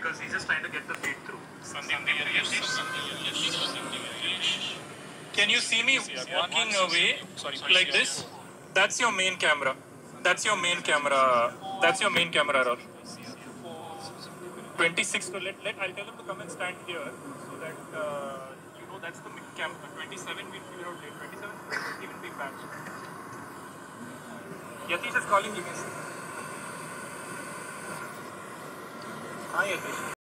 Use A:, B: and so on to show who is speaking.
A: because he's just trying to get the feed through. Can you see me walking away like this? That's your main camera. That's your main camera. That's your main camera, Rahul. 26. So I'll tell him to come and stand here so that you know that's the mid camera. 27 we'll figure out late. 27 will even be back. Yatish is calling you. Hi, Yatish.